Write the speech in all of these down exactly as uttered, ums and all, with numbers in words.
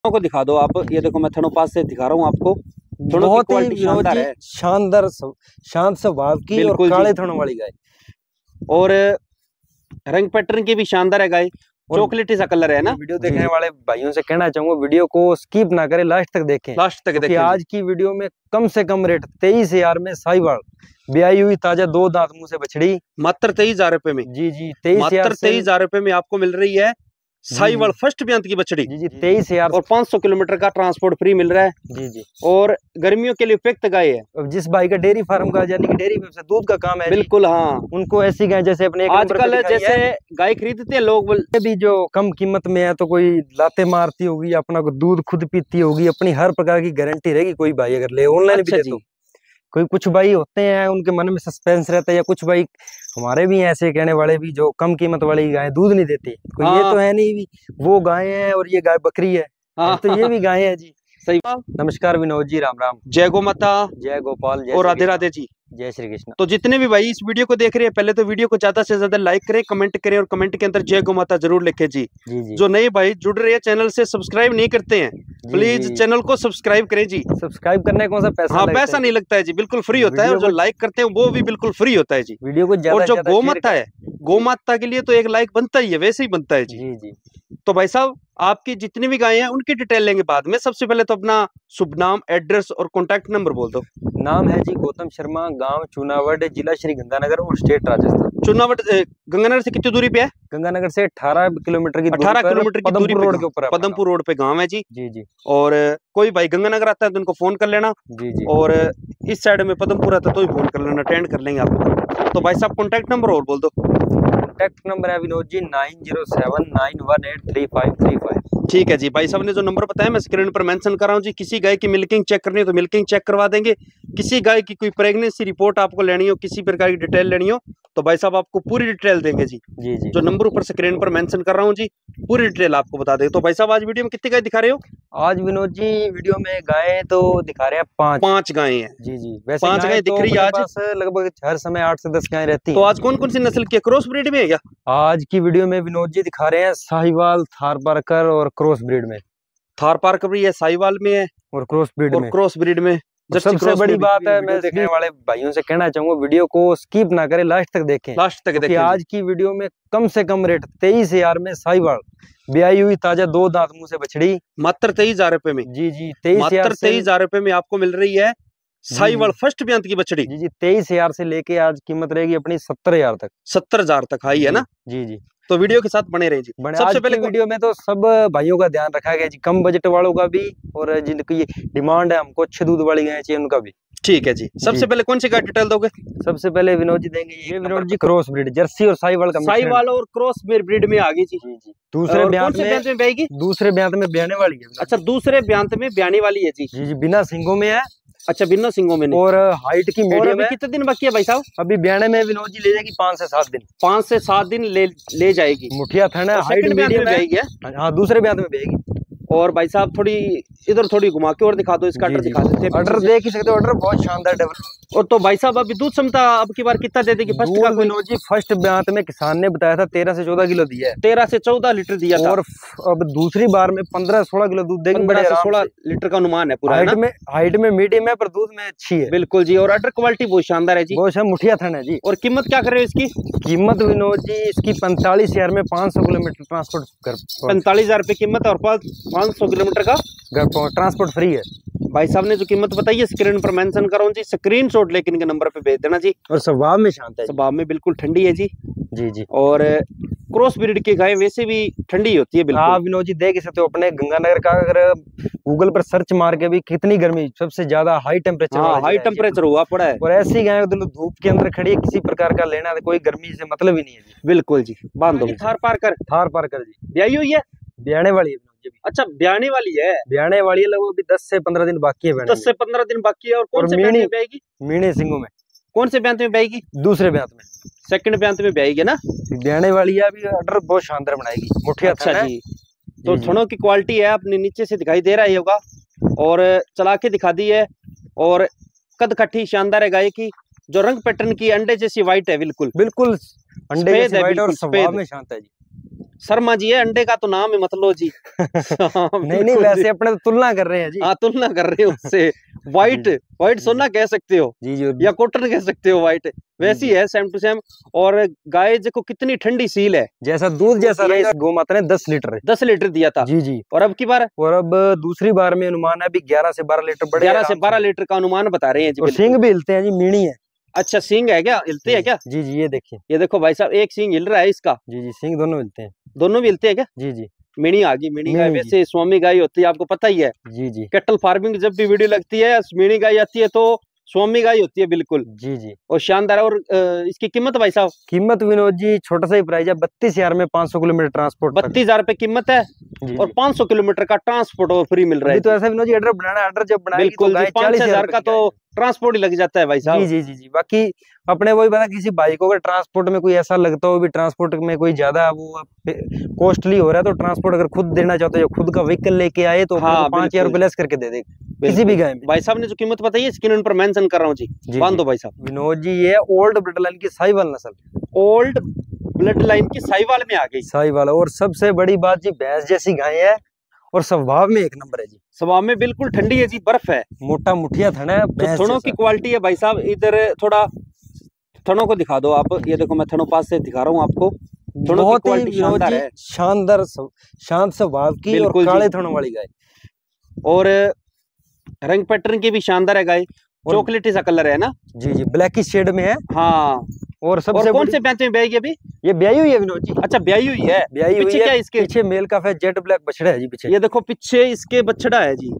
को दिखा दो आप। ये देखो मैं थनों पास से दिखा रहा हूँ आपको। बहुत ही शानदार है, शानदार शांत स्वभाव की और काले थनों वाली गाय, और रंग पैटर्न की भी शानदार है गाय। चॉकलेटी सा कलर है ना। वीडियो देखने वाले भाइयों से कहना चाहूंगा वीडियो को स्किप ना करें, लास्ट तक देखें। लास्ट तक देखें। आज की वीडियो में कम से कम रेट तेईस हजार में साहिवाल ब्याई हुई ताजा दो दांत मुंह से बछड़ी मात्र तेईस हजार रुपए में। जी जी तेईस मात्र तेईस हजार रुपए में आपको मिल रही है साहिवाल फर्स्ट ब्यांत की बछड़ी। जी जी तेईस हजार और पाँच सौ किलोमीटर का ट्रांसपोर्ट फ्री मिल रहा है। जी जी और गर्मियों के लिए उपयुक्त गाय है। जिस भाई का डेयरी फार्म का यानी कि डेयरी से दूध का काम है, बिल्कुल हाँ, उनको ऐसी गाय जैसे अपने आजकल जैसे गाय खरीदते हैं लोग भी जो कम कीमत में है, तो कोई लाते मारती होगी, अपना दूध खुद पीती होगी, अपनी हर प्रकार की गारंटी रहेगी। कोई भाई अगर ले ऑनलाइन भी तो कोई कुछ भाई होते हैं उनके मन में सस्पेंस रहता है, या कुछ भाई हमारे भी ऐसे कहने वाले भी जो कम कीमत वाली गाय दूध नहीं देती। कोई ये तो है नहीं भी वो गाय है और ये गाय बकरी है। हाँ, तो ये भी गाय है जी। सही। नमस्कार विनोद जी, राम राम, जय गो माता, जय गोपाल, जय और राधे राधे जी, जय श्री कृष्ण। तो जितने भी भाई इस वीडियो को देख रहे हैं, पहले तो वीडियो को ज्यादा से ज्यादा लाइक करें, कमेंट करें, और कमेंट के अंदर जय गो माता जरूर लिखें जी। जी जी। जो नए भाई जुड़ रहे हैं चैनल से, सब्सक्राइब नहीं करते हैं, प्लीज चैनल को सब्सक्राइब करें जी। सब्सक्राइब करने कौन सा पैसा? हाँ, पैसा नहीं लगता है जी, बिल्कुल फ्री होता है। और जो लाइक करते हैं वो भी बिल्कुल फ्री होता है जी। वीडियो को और जो गौ माता है, गौ माता के लिए तो एक लाइक बनता ही है, वैसे ही बनता है जी। जी जी। तो भाई साहब आपकी जितनी भी गायें हैं उनकी डिटेल लेंगे बाद में। सबसे पहले तो अपना शुभ नाम, एड्रेस और कॉन्टैक्ट नंबर बोल दो। नाम है जी गौतम शर्मा, गांव चुनावट, जिला श्री गंगानगर और स्टेट राजस्थान। चुनावट गंगानगर से कितनी दूरी पे है? गंगानगर से अठारह किलोमीटर की अठारह किलोमीटर की दूरी रोड के ऊपर, पदमपुर रोड पे गांव है जी। जी जी। और कोई भाई गंगानगर आता है तो उनको फोन कर लेना। जी जी। और इस साइड में पदमपुर आता है तो भी फोन कर लेना, अटेंड कर लेंगे आपको। तो भाई साहब कॉन्टैक्ट नंबर और बोल दो। कॉन्टैक्ट नंबर है Vinod ji nine zero seven nine one eight three five three five. ठीक है जी। भाई साहब ने जो नंबर बताया मैं स्क्रीन पर मेंशन कर रहा हूँ जी। किसी गाय की मिल्किंग चेक करनी हो तो मिल्किंग चेक करवा देंगे। किसी गाय की कोई प्रेगनेंसी रिपोर्ट आपको लेनी हो, किसी प्रकार की डिटेल लेनी हो, तो भाई साहब आपको पूरी डिटेल देंगे जी। जी जी। जो नंबर ऊपर स्क्रीन पर मेंशन कर रहा हूँ जी, पूरी डिटेल आपको बता देंगे। तो भाई साहब आज वीडियो में कितनी गाय दिखा रहे हो? आज विनोद जी वीडियो में गाय तो दिखा रहे हैं पांच पांच गायें हैं। जी जी। वैसे पांच गायें दिख रही है आज, लगभग हर समय आठ से दस गायें रहती हैं। तो आज कौन कौन सी नस्ल की क्रॉस ब्रीड में है क्या? आज की वीडियो में विनोद जी दिखा रहे हैं साहिवाल, थार पारकर और क्रॉस ब्रीड में। थार पारकर भी है, साहिवाल में है और क्रॉस ब्रीड में। क्रॉस ब्रीड में सबसे बड़ी बात है, मैं देखने वाले भाइयों से कहना चाहूंगा वीडियो को स्किप ना करें, लास्ट तक देखें। लास्ट तक देखें। आज की वीडियो में कम से कम रेट तेईस हजार में साहिवाल ब्याई हुई ताजा दो दांत मुंह से बछड़ी, मात्र तेईस हजार रुपए में। जी जी तेईस मात्र तेईस हजार रुपए में आपको मिल रही है साहिवाल फर्स्ट ब्यांत की बछड़ी। जी जी तेईस हजार से लेके आज कीमत रहेगी अपनी सत्तर हजार तक। सत्तर हजार तक हाई है ना। जी जी। तो वीडियो के साथ बने रहे जी। सबसे पहले वीडियो में तो सब भाइयों का ध्यान रखा गया जी, कम बजट वालों का भी, और जिनकी डिमांड है हमको अच्छे दूध वाली गाय चाहिए उनका भी। ठीक है जी। सबसे पहले कौन सी गाय डिटेल दोगे? सबसे पहले विनोद जी देंगे ये Vinod ji cross breed, Jersey और साहिवाल का, साहिवाल और क्रॉस ब्रीड में आ गई जी। जी जी। दूसरे ब्यांत में, में बेगी दूसरे ब्यांत में ब्याने वाली है। अच्छा, दूसरे ब्यांत में ब्याने वाली है जी। जी जी। बिना सिंगों में है। अच्छा, बिना सिंगों में नहीं। और हाइट की मीडियम है। कितने दिन बाकी है भाई साहब? अभी ब्याने में विनोद जी ले जाएगी पाँच से सात दिन। पाँच से सात दिन ले ले जाएगी। मुठिया थाना हाइट मीडियम है। हाँ, दूसरे ब्यांत में बेगी। और भाई साहब थोड़ी इधर थोड़ी घुमा के और दिखा दो, इसका अडर दिखा देते हैं। अडर देख ही सकते हो, अडर बहुत शानदार डेवलप। और तो भाई साहब अभी दूध क्षमता अब की बार कितना दे देगी? फर्स्ट का विनोद जी फर्स्ट ब्यांत में किसान ने बताया था तेरह से चौदह किलो दिया है। तेरह से चौदह लीटर दिया था। और अब दूसरी बार में पंद्रह सोलह किलो दूध देगी। बड़े सोलह लीटर का अनुमान है पूरा। हाइट में हाइट में मीडियम है, पर दूध में अच्छी है। बिल्कुल जी। और अडर क्वालिटी बहुत शानदार है जी। बहुत मुठिया थाना है जी। और कीमत क्या कर रहे हो इसकी? कीमत विनोद जी इसकी पैंतालीस हजार में पाँच सौ किलोमीटर ट्रांसपोर्ट कर, पैंतालीस हजार रुपये कीमत और पाँच सौ किलोमीटर का ट्रांसपोर्ट फ्री है। भाई साहब ने जो कीमत बताई है स्क्रीन पर मेंशन करो जी। स्क्रीनशॉट लेके इनके नंबर पे भेज देना जी। और स्वभाव में शांत है, स्वभाव में बिल्कुल ठंडी है जी। जी जी। और क्रॉस ब्रीड की गाय वैसे भी ठंडी होती है बिल्कुल। हाँ विनोद जी देख सकते हो अपने गंगानगर का, अगर गूगल पर सर्च मार के भी कितनी गर्मी, सबसे ज्यादा हाई टेम्परेचर। हाँ, हाई टेम्परेचर हुआ पड़ा है। और ऐसी गाय धूप के अंदर खड़ी है, किसी प्रकार का लेना कोई गर्मी से मतलब ही नहीं है जी। बिल्कुल जी। बांध दो। थार पारकर, थार पारकर जी ब्याई हुई है, ब्याने वाली है। अच्छा, ब्याने वाली है। ब्याने वाली है, लगभग अभी दस से पंद्रह दिन बाकी है। दस से पंद्रह दिन बाकी है। और कौन से ब्यांत में ब्याएगी? मीणे सिंगों में। कौन से ब्यांत में ब्याएगी? दूसरे ब्यांत में, सेकंड ब्यांत में ब्याएगी ना। ब्याने वाली है, अभी अडर बहुत शानदार बनाएगी, मुठिया। अच्छा जी। तो थनों की क्वालिटी है अपने नीचे से दिखाई दे रहा है होगा, और चला के दिखा दी है। और कद कट्ठी शानदार है गाय की। जो रंग पैटर्न की अंडे जैसी व्हाइट है, बिल्कुल बिल्कुल अंडे जैसी व्हाइट और स्वभाव में शांत है जी। शर्मा जी है, अंडे का तो नाम है मतलब जी। नहीं नहीं, वैसे अपने तो तुलना कर रहे हैं जी। हाँ, तुलना कर रहे हो उससे। व्हाइट व्हाइट सोना कह सकते हो जी जी, या कॉटन कह सकते हो, व्हाइट वैसी है सेम टू सेम। और गाय देखो कितनी ठंडी सील है, जैसा दूध जैसा रहेगा। गौ माता ने दस लीटर दस लीटर दिया था जी जी। और अब की बार और अब दूसरी बार में अनुमान है अभी ग्यारह से बारह लीटर बढ़े, ग्यारह से बारह लीटर का अनुमान बता रहे हैं जी। और सींग भी हिलते हैं जी, मीणी है। अच्छा, सींग है क्या, हिलते हैं क्या? जी जी, ये देखिए, ये देखो भाई साहब, एक सींग हिल रहा है इसका। जी जी, सींग दोनों हिलते हैं। दोनों भी हिलते हैं क्या? जी जी। मीणी आ गई, मीणी गाय वैसे स्वामी गाय होती है, आपको पता ही है। जी जी। कैटल फार्मिंग जब भी वीडियो लगती है, मीणी गाय आती है तो स्वामी गाय होती है बिल्कुल। जी जी। और शानदार। और इसकी कीमत भाई साहब? कीमत विनोद जी छोटा सा ही प्राइस है, बत्तीस हजार में पाँच सौ किलोमीटर ट्रांसपोर्ट। बत्तीस हजार रुपए कीमत है और पाँच सौ किलोमीटर का ट्रांसपोर्ट और फ्री मिल रहा है। तो ऐसा विनोद जी, ऑर्डर बनाना, ऑर्डर जब बनाएगी बिल्कुल, चालीस हजार का तो ट्रांसपोर्ट ही लग जाता है भाई साहब। जी जी जी जी। बाकी अपने वही पता, किसी बाइक को अगर ट्रांसपोर्ट में कोई ऐसा लगता हो भी ट्रांसपोर्ट में कोई ज्यादा वो कॉस्टली हो रहा है, तो ट्रांसपोर्ट अगर खुद देना चाहते हो, खुद का व्हीकल लेके आए तो हाँ, पांच हजार रुपए लेस करके दे देगा किसी भी गाय में। भाई साहब ने जो कीमत बताई है स्क्रीन पर मेंशन कर रहा हूँ जी, बांध दो भाई साहब। विनोद जी, ये ओल्ड ब्लड लाइन की साहिवाल नस्ल, ओल्ड ब्लड लाइन की साहिवाल में आ गई। साहिवाल। और सबसे बड़ी बात जी, भैंस जैसी गाय है और स्वभाव में एक नंबर है जी। स्वभाव में बिल्कुल ठंडी है जी, बर्फ है, मोटा मुठिया थना है, तो थनों की क्वालिटी है भाई साहब। इधर थोड़ा थनों को दिखा दो आप, ये देखो मैं थनों पास से दिखा रहा हूँ आपको। बहुत ही शानदार है, शानदार शांत स्वभाव की और काले थनों वाली गाय। और रंग पैटर्न की भी शानदार है गाय, चॉकलेटी सा कलर है ना। जी जी, ब्लैक शेड में है। हाँ। और सबसे और कौन से पैंच में ब्याई अभी? ये ब्याई हुई है विनोद जी। अच्छा, ब्याई हुई है। ब्याई हुई पीछे है। क्या इसके पीछे मेल का है, जेट ब्लैक बछड़ा है जी पीछे। ये देखो पीछे इसके बछड़ा है जी।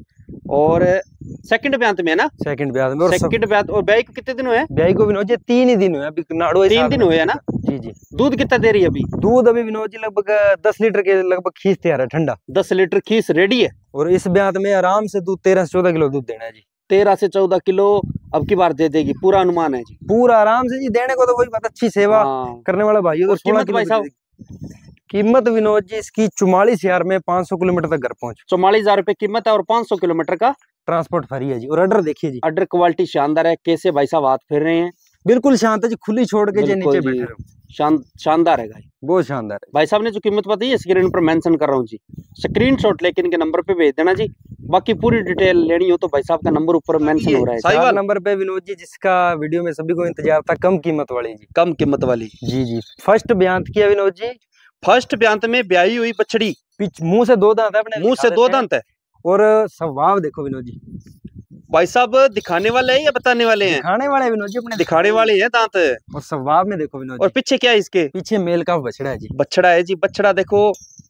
और सेकंड ब्यांत में है ना? सेकंड ब्यांत में। और सेकंड ब्यांत। और ब्याई को कितने दिन हुए? ब्याई को विनोद जी तीन ही दिन हुए अभी, नाड़ो तीन दिन हुए है ना। जी जी। दूध कितना दे रही है अभी? दूध अभी विनोद जी लगभग दस लीटर के लगभग खींच तैयार है, ठंडा। दस लीटर खींच रेडी है। और इस ब्यांत में आराम से दूध तेरह से चौदह किलो दूध देना है जी। तेरह से चौदह किलो अब की बार दे देगी, पूरा अनुमान है जी। पूरा आराम से जी देने को तो वही बात, अच्छी सेवा हाँ। करने वाला भाई। तो कीमत भाई साहब? कीमत विनोद जी इसकी चौवालीस हजार में पाँच सौ किलोमीटर तक घर पहुंच। चौवालीस हजार रुपए कीमत है और पाँच सौ किलोमीटर का ट्रांसपोर्ट फ्री है जी। और ऑर्डर देखिए जी, ऑर्डर क्वालिटी शानदार है। कैसे भाई साहब हाथ फेर रहे हैं, बिल्कुल शांत है जी, खुली छोड़ के जो नीचे बैठे रहो। शान, शानदार है गाय, बहुत शानदार है। भाई साहब ने जो कीमत बताई है स्क्रीन पर मेंशन कर रहा हूँ जी, स्क्रीनशॉट लेके इनके नंबर पे भेज देना जी। बाकी पूरी डिटेल लेनी हो तो भाई साहब का नंबर ऊपर मेंशन हो रहा है, चार नंबर पे विनोद जी, जिसका वीडियो में सभी को इंतजार था, कम कीमत वाली जी। कम कीमत वाली जी जी। फर्स्ट ब्यांत किया विनोद जी। फर्स्ट ब्यांत में ब्याई हुई बछड़ी, मुंह से दो दांत है, अपने मुंह से दो दांत है। और स्वभाव देखो विनोद जी, भाई साहब दिखाने वाले हैं या बताने वाले हैं? दिखाने वाले विनोद जी, अपने दिखाने वाले हैं दांत। और स्वभाव में देखो विनोद। और पीछे क्या है इसके? पीछे मेल का बछड़ा है जी। बछड़ा है जी, बछड़ा देखो,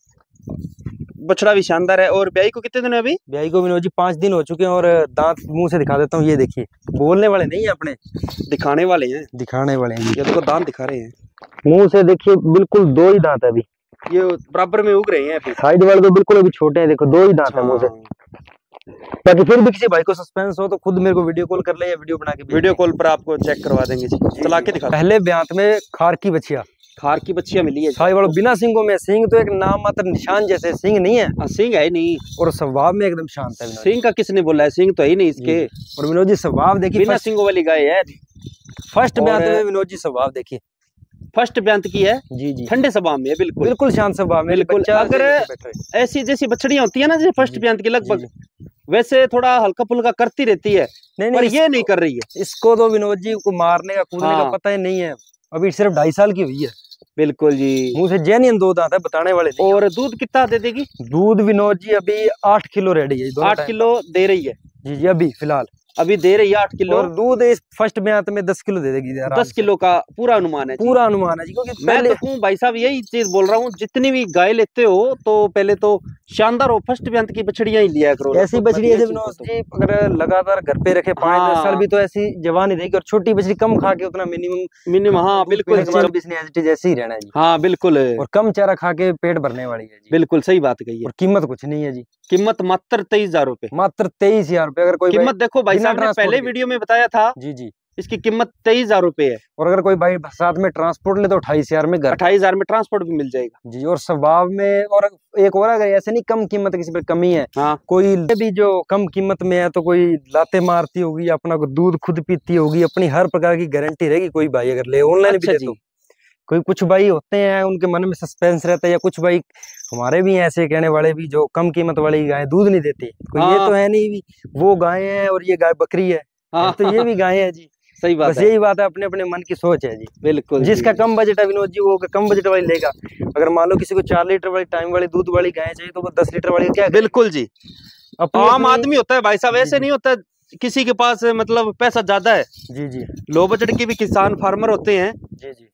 बछड़ा भी शानदार है। और ब्याई को कितने दिन है अभी? ब्याई को विनोद जी पांच दिन हो चुके हैं। और दांत मुंह से दिखा देता हूँ, ये देखिए, बोलने वाले नहीं है अपने, दिखाने वाले हैं। दिखाने वाले हैं। ये देखो दांत दिखा रहे हैं, मुंह से देखिए, बिल्कुल दो ही दांत है अभी, ये बराबर में उग रहे हैं अभी। साइड वाले तो बिल्कुल अभी छोटे हैं, देखो दो ही दांत है मुंह से। ताकि फिर भी किसी भाई को सस्पेंस हो तो खुद मेरे को वीडियो कॉल कर ले या वीडियो बना के, वीडियो कॉल पर आपको चेक करवा देंगे जी। चला के दिखा। पहले ब्यांत में खार की बछिया, खार की बच्चियां मिली है साई वालों बिना सिंगों में। सिंग तो एक नाम मात्र निशान जैसे, सिंग नहीं है। सिंग है नहीं। और स्वभाव में एकदम शांत है। सिंग का किसने बोला है? सिंग तो है ही नहीं इसके। और विनोद जी स्वभाव देखिए, बिना सिंगों वाली गाय है। फर्स्ट ब्यांत में विनोद जी स्वभाव देखिए, फर्स्ट ब्यांत की है जी जी, ठंडे स्वभाव में, बिल्कुल बिल्कुल शांत स्वभाव में। बिल्कुल। अगर ऐसी जैसी बछड़ियां होती है ना, जैसे फर्स्ट ब्यांत की, लगभग वैसे थोड़ा हल्का फुल्का करती रहती है, नहीं, पर नहीं, ये नहीं कर रही है। इसको तो विनोद जी को मारने का कूदने हाँ। का पता ही नहीं है। अभी सिर्फ ढाई साल की हुई है। बिल्कुल जी। मुंह से जेन्युइन दूध आता है, बताने वाले नहीं। और दूध कितना दे देगी? दूध विनोद जी अभी आठ किलो रेडी है। आठ किलो दे रही है जी जी, अभी फिलहाल अभी दे रही है आठ किलो। और दूध इस फर्स्ट ब्यांत में दस किलो दे देगी। दस किलो का पूरा अनुमान है, पूरा अनुमान है जी। क्योंकि मैं तो हूँ भाई साहब यही चीज बोल रहा हूँ, जितनी भी गाय लेते हो तो पहले तो शानदार हो, फर्स्ट ब्यांत की बछड़ियां ही लिया करो। ऐसी बछड़ी ऐसे विनोद जी अगर लगातार घर पे रखे पाँच दस साल भी तो ऐसी जवान ही रहेगी। और छोटी बछड़ी कम खा के उतना मिनिमम मिनिमम, हाँ बिल्कुल, जैसे ही रहना है जी। हाँ बिल्कुल। और कम चारा खा के पेट भरने वाली है जी। बिल्कुल सही बात कही है। और कीमत कुछ नहीं है जी, कीमत मात्र तेईस हजार रूपए, मात्र तेईस हजार रूपए। अगर कोई कीमत देखो भाई साहब ने पहले वीडियो में बताया था जी जी, इसकी कीमत तेईस हजार रूपए है। और अगर कोई भाई साथ में ट्रांसपोर्ट ले तो अट्ठाईस हजार में घर, अट्ठाईस हजार में ट्रांसपोर्ट भी मिल जाएगा जी। और स्वभाव में और एक और अगर ऐसे नहीं कम कीमत किसी पर कमी है, हाँ, कोई भी जो कम कीमत में है तो कोई लाते मारती होगी, अपना दूध खुद पीती होगी, अपनी हर प्रकार की गारंटी रहेगी। कोई भाई अगर ले ऑनलाइन भी दे तो कोई कुछ भाई होते हैं उनके मन में सस्पेंस रहता है, या कुछ भाई हमारे भी हैं ऐसे कहने वाले भी जो कम कीमत वाली गाय दूध नहीं देती। कोई ये तो है नहीं भी वो गाय है और ये गाय बकरी है, तो ये भी गाय है जी। सही बात है, यही बात है, अपने अपने मन की सोच है जी। बिल्कुल, जिसका कम बजट है विनोद जी वो कम बजट वाली लेगा। अगर मान लो किसी को चार लीटर वाली टाइम वाली दूध वाली गाय चाहिए तो वो दस लीटर वाली क्या। बिल्कुल जी, आम आदमी होता है भाई साहब, ऐसे नहीं होता किसी के पास मतलब पैसा ज्यादा है। जी जी, लो बजट के भी किसान फार्मर होते हैं। जी जी,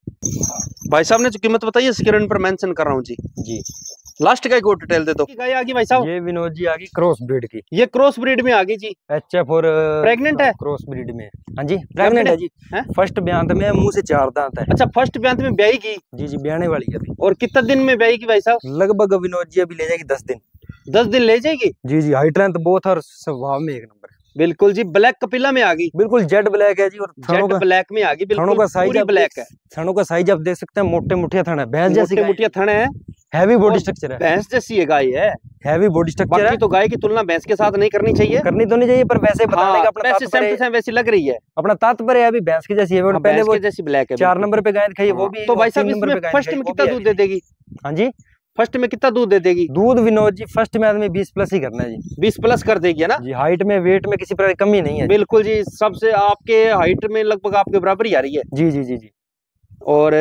भाई साहब ने जो कीमत बताई है स्क्रीन पर मेंशन कर रहा हूँ जी। जी, लास्ट गाय को डिटेल दे दो। गाय आ गई भाई साहब, ये विनोद जी आ गई क्रॉस ब्रीड की। ये क्रॉस ब्रीड में आ गई जी, एच एफ और प्रेग्नेंट है। क्रॉस ब्रीड में हाँ जी प्रेग्नेंट है जी। फर्स्ट ब्यांत में मुंह से चार दांत है। अच्छा, फर्स्ट ब्यांत में ब्याएगी। जी जी, ब्याने वाली है अभी। और कितना दिन में ब्याएगी भाई साहब? लगभग विनोद जी अभी ले जाएगी दस दिन। दस दिन ले जाएगी। जी जी, हाइट लेंथ बहुत और स्वभाव में एक नंबर। बिल्कुल जी, ब्लैक कपिला में आ गई। बिल्कुल जेड ब्लैक है जी, और जेड ब्लैक में आ गई। थनों का साइज ब्लैक है। थनों का साइज आप देख सकते हैं, मोटे मुठिया थन है, भैंस जैसी मुठिया थन है, हैवी बॉडी स्ट्रक्चर है, भैंस जैसी है गाय है, हैवी बॉडी स्ट्रक्चर है। तो गाय की तुलना भैंस के साथ नहीं करनी चाहिए, करनी तो नहीं चाहिए, पर वैसे बताने का अपना तात्पर्य वैसी लग रही है, अपना तात्पर्य है अभी भैंस की जैसी है। पहले वो जैसी ब्लैक है, चार नंबर पे गाय दिखाई वो भी। तो भाई साहब इसमें फर्स्ट में कितना दूध दे देगी? हाँ जी, फर्स्ट में कितना दूध दे देगी? दूध विनोद जी फर्स्ट में आदमी बीस प्लस ही करना है जी। बीस प्लस कर देगी है ना जी। हाइट में वेट में किसी प्रकार की कमी नहीं है। बिल्कुल जी, सबसे आपके हाइट में लगभग आपके बराबर ही आ रही है। जी जी जी जी। और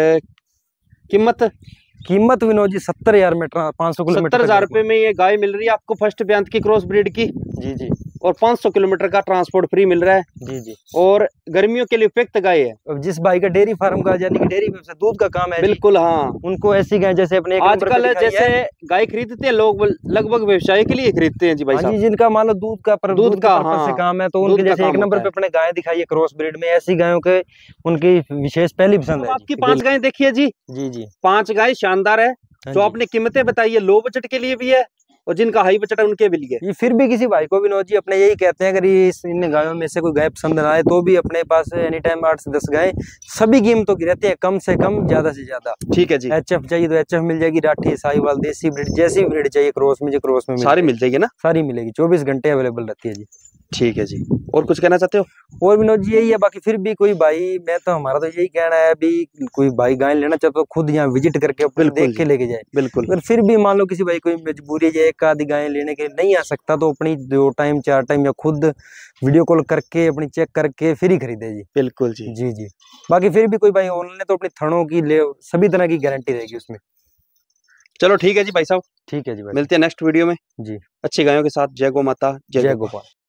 कीमत कीमत विनोद जी सत्तर हजार में पाँच सौ किलोमीटर सत्तर हजार रुपए में ये गाय मिल रही है आपको, फर्स्ट ब्यांत की क्रॉस ब्रीड की। जी जी, और पाँच सौ किलोमीटर का ट्रांसपोर्ट फ्री मिल रहा है। जी जी, और गर्मियों के लिए उपयुक्त गाय है। जिस भाई का डेयरी फार्म का यानी कि डेयरी व्यवसाय दूध का काम है, बिल्कुल हाँ, उनको ऐसी गाय जैसे अपने आजकल जैसे गाय खरीदते हैं लोग लगभग व्यवसाय के लिए खरीदते हैं जी भाई साहब। जिनका मान लो दूध का पर दूध का से काम है, तो उनके जैसे एक नंबर पे अपने गाय दिखाई है क्रॉस ब्रीड में, ऐसी गायों के उनकी विशेष पहली पसंद है। आपकी पांच गाय देखिए जी। जी जी, पांच गाय शानदार है। जो आपने कीमतें बताई है लो बजट के लिए भी है और जिनका हाई बजट है उनके भी लिए। ये फिर भी किसी भाई को विनोद जी अपने यही कहते हैं, अगर ये इन गायों में से कोई गाय पसंद ना आए तो भी अपने पास एनी टाइम आठ से दस गाय सभी कीमतों की रहती है, कम से कम ज्यादा से ज्यादा। ठीक है जी, एच एफ चाहिए तो एच एफ मिल जाएगी, राठी साहिवाल देसी ब्रीड जैसी ब्रीड चाहिए क्रॉस में जो क्रॉस में सारी मिल जाएगी ना, सारी मिलेगी, चौबीस घंटे अवेलेबल रहती है जी। ठीक है जी, और कुछ कहना चाहते हो? और विनोद जी यही है, बाकी फिर भी कोई भाई, मैं तो हमारा तो यही कहना है अभी कोई भाई गाय लेना चाहते तो खुद यहाँ विजिट करके अपने देख के लेके जाए। बिल्कुल, अगर फिर भी मान लो किसी भाई कोई मजबूरी है एक आधी गाय लेने के नहीं आ सकता तो अपनी दो टाइम चार टाइम या खुद वीडियो कॉल करके अपनी चेक करके फिर ही खरीदे जी। बिल्कुल जी जी जी, बाकी फिर भी कोई भाई ऑनलाइन तो अपनी थनों की ले सभी तरह की गारंटी रहेगी उसमें। चलो ठीक है जी भाई साहब, ठीक है जी भाई, मिलते हैं नेक्स्ट वीडियो में जी अच्छी गायों के साथ। जय गौ माता, जय गोपाल।